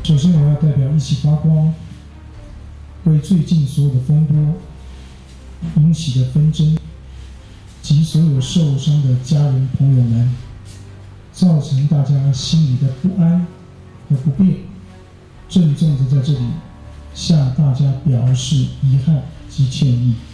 首先，我要代表一起发光，为最近所有的风波引起的纷争及所有受伤的家人朋友们，造成大家心里的不安和不便，郑重的在这里向大家表示遗憾及歉意。